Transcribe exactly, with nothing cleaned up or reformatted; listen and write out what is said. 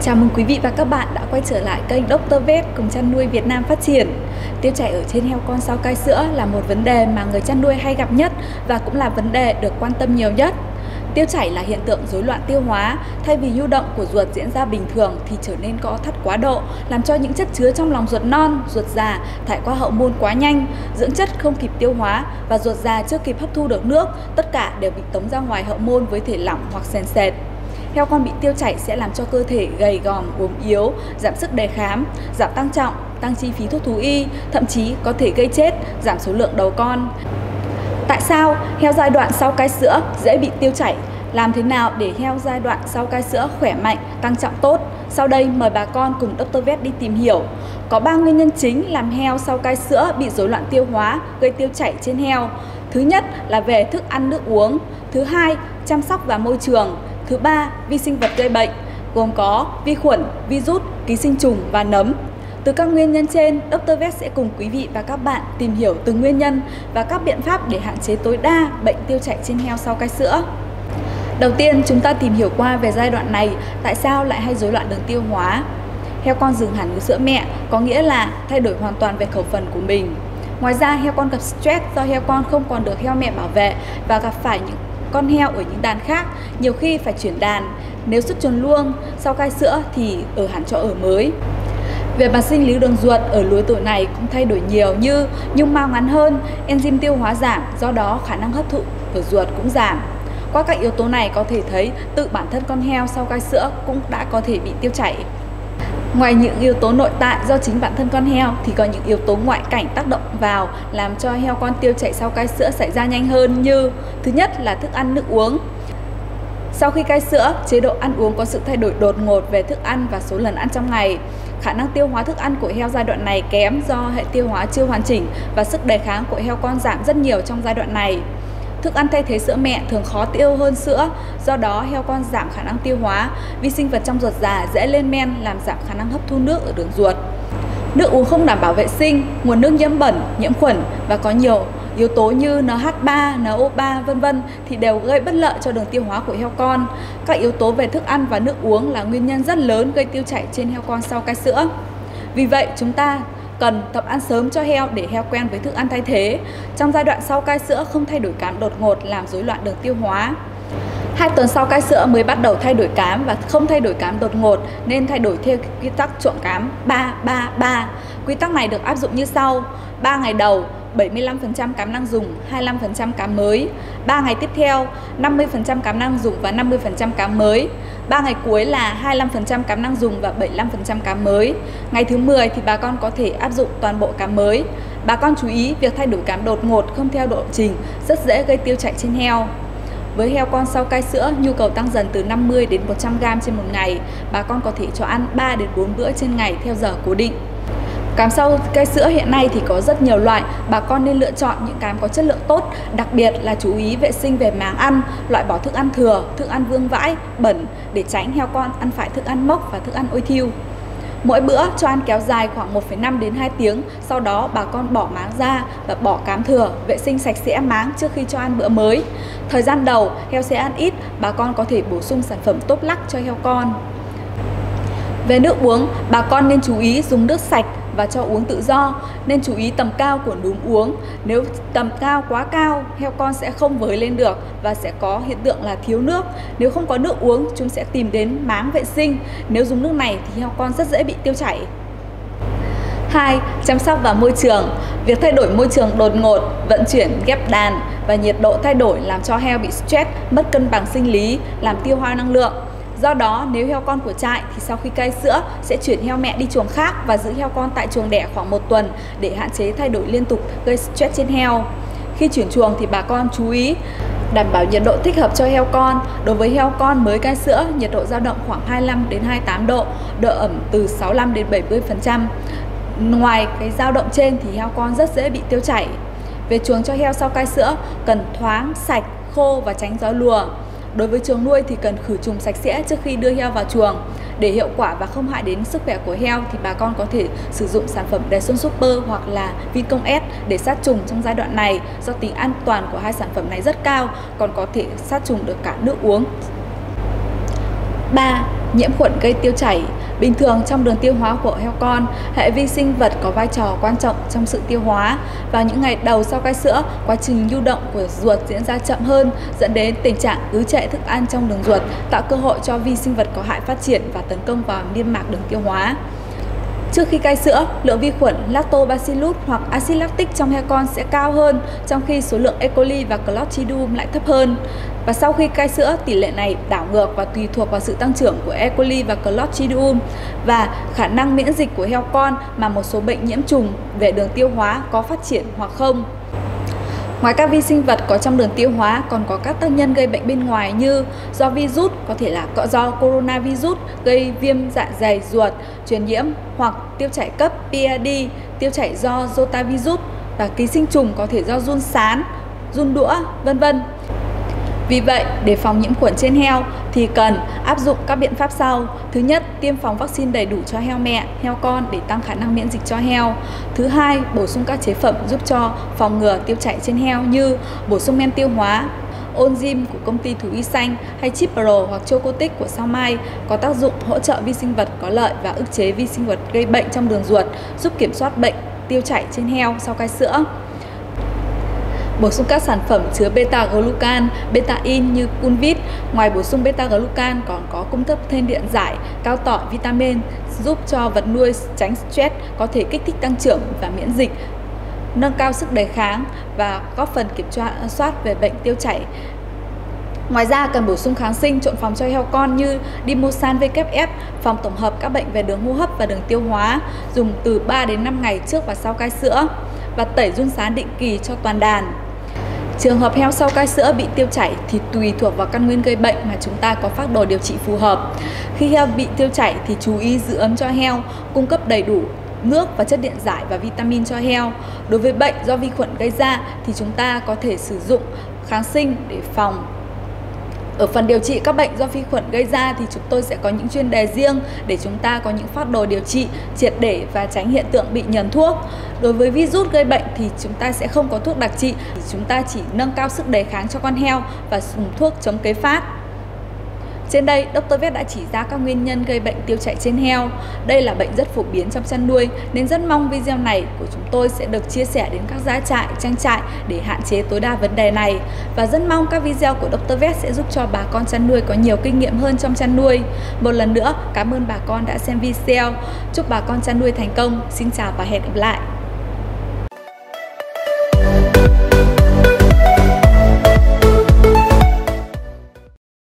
Chào mừng quý vị và các bạn đã quay trở lại kênh Doctor Vet cùng chăn nuôi Việt Nam phát triển. Tiêu chảy ở trên heo con sau cai sữa là một vấn đề mà người chăn nuôi hay gặp nhất và cũng là vấn đề được quan tâm nhiều nhất. Tiêu chảy là hiện tượng rối loạn tiêu hóa, thay vì nhu động của ruột diễn ra bình thường thì trở nên co thắt quá độ, làm cho những chất chứa trong lòng ruột non, ruột già thải qua hậu môn quá nhanh, dưỡng chất không kịp tiêu hóa và ruột già chưa kịp hấp thu được nước, tất cả đều bị tống ra ngoài hậu môn với thể lỏng hoặc sền sệt. Heo con bị tiêu chảy sẽ làm cho cơ thể gầy gòm, ốm yếu, giảm sức đề kháng, giảm tăng trọng, tăng chi phí thuốc thú y, thậm chí có thể gây chết, giảm số lượng đầu con. Tại sao heo giai đoạn sau cai sữa dễ bị tiêu chảy? Làm thế nào để heo giai đoạn sau cai sữa khỏe mạnh, tăng trọng tốt? Sau đây mời bà con cùng Doctor Vet đi tìm hiểu. Có ba nguyên nhân chính làm heo sau cai sữa bị rối loạn tiêu hóa, gây tiêu chảy trên heo. Thứ nhất là về thức ăn nước uống, thứ hai chăm sóc và môi trường, thứ ba vi sinh vật gây bệnh, gồm có vi khuẩn, virus, ký sinh trùng và nấm. Từ các nguyên nhân trên, Doctor Vet sẽ cùng quý vị và các bạn tìm hiểu từng nguyên nhân và các biện pháp để hạn chế tối đa bệnh tiêu chảy trên heo sau cai sữa. Đầu tiên, chúng ta tìm hiểu qua về giai đoạn này, tại sao lại hay rối loạn đường tiêu hóa. Heo con dừng hẳn uống sữa mẹ có nghĩa là thay đổi hoàn toàn về khẩu phần của mình. Ngoài ra, heo con gặp stress do heo con không còn được heo mẹ bảo vệ và gặp phải những con heo ở những đàn khác, nhiều khi phải chuyển đàn. Nếu xuất chuồn luông sau cai sữa thì ở hẳn chỗ ở mới. Về mặt sinh lý đường ruột ở lứa tuổi này cũng thay đổi nhiều, như nhung mao ngắn hơn, enzyme tiêu hóa giảm, do đó khả năng hấp thụ ở ruột cũng giảm. Qua các yếu tố này có thể thấy tự bản thân con heo sau cai sữa cũng đã có thể bị tiêu chảy. Ngoài những yếu tố nội tại do chính bản thân con heo thì có những yếu tố ngoại cảnh tác động vào làm cho heo con tiêu chảy sau cai sữa xảy ra nhanh hơn, như thứ nhất là thức ăn nước uống. Sau khi cai sữa, chế độ ăn uống có sự thay đổi đột ngột về thức ăn và số lần ăn trong ngày. Khả năng tiêu hóa thức ăn của heo giai đoạn này kém do hệ tiêu hóa chưa hoàn chỉnh và sức đề kháng của heo con giảm rất nhiều trong giai đoạn này. Thức ăn thay thế sữa mẹ thường khó tiêu hơn sữa, do đó heo con giảm khả năng tiêu hóa, vi sinh vật trong ruột già dễ lên men làm giảm khả năng hấp thu nước ở đường ruột. Nước uống không đảm bảo vệ sinh, nguồn nước nhiễm bẩn, nhiễm khuẩn và có nhiều yếu tố như en hát ba, en o ba vân vân thì đều gây bất lợi cho đường tiêu hóa của heo con. Các yếu tố về thức ăn và nước uống là nguyên nhân rất lớn gây tiêu chảy trên heo con sau cai sữa. Vì vậy, chúng ta cần tập ăn sớm cho heo để heo quen với thức ăn thay thế. Trong giai đoạn sau cai sữa không thay đổi cám đột ngột làm rối loạn đường tiêu hóa. Hai tuần sau cai sữa mới bắt đầu thay đổi cám và không thay đổi cám đột ngột nên thay đổi theo quy tắc trộn cám ba ba ba. Quy tắc này được áp dụng như sau: ba ngày đầu bảy mươi lăm phần trăm cám đang dùng, hai mươi lăm phần trăm cám mới. ba ngày tiếp theo năm mươi phần trăm cám đang dùng và năm mươi phần trăm cám mới. ba ngày cuối là hai mươi lăm phần trăm cám đang dùng và bảy mươi lăm phần trăm cám mới. Ngày thứ mười thì bà con có thể áp dụng toàn bộ cám mới. Bà con chú ý việc thay đổi cám đột ngột không theo lộ trình rất dễ gây tiêu chảy trên heo. Với heo con sau cai sữa, nhu cầu tăng dần từ năm mươi đến một trăm gam trên một ngày. Bà con có thể cho ăn ba đến bốn bữa trên ngày theo giờ cố định. Cám sau cai sữa hiện nay thì có rất nhiều loại, bà con nên lựa chọn những cám có chất lượng tốt, đặc biệt là chú ý vệ sinh về máng ăn, loại bỏ thức ăn thừa, thức ăn vương vãi, bẩn để tránh heo con ăn phải thức ăn mốc và thức ăn ôi thiu. Mỗi bữa cho ăn kéo dài khoảng một phẩy năm đến hai tiếng, sau đó bà con bỏ máng ra và bỏ cám thừa, vệ sinh sạch sẽ máng trước khi cho ăn bữa mới. Thời gian đầu heo sẽ ăn ít, bà con có thể bổ sung sản phẩm tốt lắc cho heo con. Về nước uống, bà con nên chú ý dùng nước sạch và cho uống tự do, nên chú ý tầm cao của núm uống. Nếu tầm cao quá cao, heo con sẽ không với lên được và sẽ có hiện tượng là thiếu nước. Nếu không có nước uống, chúng sẽ tìm đến máng vệ sinh. Nếu dùng nước này thì heo con rất dễ bị tiêu chảy. hai. Chăm sóc và môi trường. Việc thay đổi môi trường đột ngột, vận chuyển, ghép đàn và nhiệt độ thay đổi làm cho heo bị stress, mất cân bằng sinh lý, làm tiêu hao năng lượng. Do đó, nếu heo con của trại thì sau khi cai sữa sẽ chuyển heo mẹ đi chuồng khác và giữ heo con tại chuồng đẻ khoảng một tuần để hạn chế thay đổi liên tục gây stress trên heo. Khi chuyển chuồng thì bà con chú ý đảm bảo nhiệt độ thích hợp cho heo con. Đối với heo con mới cai sữa, nhiệt độ dao động khoảng hai mươi lăm đến hai mươi tám độ, độ ẩm từ sáu mươi lăm đến bảy mươi phần trăm. Ngoài cái dao động trên thì heo con rất dễ bị tiêu chảy. Về chuồng cho heo sau cai sữa cần thoáng, sạch, khô và tránh gió lùa. Đối với chuồng nuôi thì cần khử trùng sạch sẽ trước khi đưa heo vào chuồng. Để hiệu quả và không hại đến sức khỏe của heo thì bà con có thể sử dụng sản phẩm Deson Super hoặc là Vincom S để sát trùng trong giai đoạn này, do tính an toàn của hai sản phẩm này rất cao, còn có thể sát trùng được cả nước uống. ba. Nhiễm khuẩn gây tiêu chảy. Bình thường trong đường tiêu hóa của heo con, hệ vi sinh vật có vai trò quan trọng trong sự tiêu hóa. Vào những ngày đầu sau cai sữa, quá trình lưu động của ruột diễn ra chậm hơn, dẫn đến tình trạng ứ trệ thức ăn trong đường ruột, tạo cơ hội cho vi sinh vật có hại phát triển và tấn công vào niêm mạc đường tiêu hóa. Trước khi cai sữa, lượng vi khuẩn Lactobacillus hoặc axit lactic trong heo con sẽ cao hơn, trong khi số lượng E. coli và Clostridium lại thấp hơn. Và sau khi cai sữa, tỷ lệ này đảo ngược và tùy thuộc vào sự tăng trưởng của E. coli và Clostridium và khả năng miễn dịch của heo con mà một số bệnh nhiễm trùng về đường tiêu hóa có phát triển hoặc không. Ngoài các vi sinh vật có trong đường tiêu hóa, còn có các tác nhân gây bệnh bên ngoài như do virus, có thể là do coronavirus gây viêm dạ dày ruột truyền nhiễm, hoặc tiêu chảy cấp P I D, tiêu chảy do rotavirus, và ký sinh trùng có thể do giun sán, giun đũa, vân vân. Vì vậy, để phòng nhiễm khuẩn trên heo thì cần áp dụng các biện pháp sau. Thứ nhất, tiêm phòng vaccine đầy đủ cho heo mẹ, heo con để tăng khả năng miễn dịch cho heo. Thứ hai, bổ sung các chế phẩm giúp cho phòng ngừa tiêu chảy trên heo như bổ sung men tiêu hóa, Onzym của công ty Thú Y Xanh hay Chipro hoặc Chocotic của Sao Mai có tác dụng hỗ trợ vi sinh vật có lợi và ức chế vi sinh vật gây bệnh trong đường ruột, giúp kiểm soát bệnh tiêu chảy trên heo sau cai sữa. Bổ sung các sản phẩm chứa beta-glucan, beta-in như Culvit. Ngoài bổ sung beta-glucan còn có cung cấp thêm điện giải, cao tỏi, vitamin giúp cho vật nuôi tránh stress, có thể kích thích tăng trưởng và miễn dịch, nâng cao sức đề kháng và góp phần kiểm soát về bệnh tiêu chảy. Ngoài ra cần bổ sung kháng sinh trộn phòng cho heo con như Dimosan W F, phòng tổng hợp các bệnh về đường hô hấp và đường tiêu hóa, dùng từ ba đến năm ngày trước và sau cai sữa, và tẩy giun sán định kỳ cho toàn đàn. Trường hợp heo sau cai sữa bị tiêu chảy thì tùy thuộc vào căn nguyên gây bệnh mà chúng ta có phác đồ điều trị phù hợp. Khi heo bị tiêu chảy thì chú ý giữ ấm cho heo, cung cấp đầy đủ nước và chất điện giải và vitamin cho heo. Đối với bệnh do vi khuẩn gây ra thì chúng ta có thể sử dụng kháng sinh để phòng. Ở phần điều trị các bệnh do vi khuẩn gây ra thì chúng tôi sẽ có những chuyên đề riêng để chúng ta có những phác đồ điều trị triệt để và tránh hiện tượng bị nhờn thuốc. Đối với virus gây bệnh thì chúng ta sẽ không có thuốc đặc trị, chúng ta chỉ nâng cao sức đề kháng cho con heo và dùng thuốc chống cấy phát. Trên đây, Doctor Vet đã chỉ ra các nguyên nhân gây bệnh tiêu chảy trên heo. Đây là bệnh rất phổ biến trong chăn nuôi nên rất mong video này của chúng tôi sẽ được chia sẻ đến các gia trại, trang trại để hạn chế tối đa vấn đề này. Và rất mong các video của Doctor Vet sẽ giúp cho bà con chăn nuôi có nhiều kinh nghiệm hơn trong chăn nuôi. Một lần nữa, cảm ơn bà con đã xem video. Chúc bà con chăn nuôi thành công. Xin chào và hẹn gặp lại.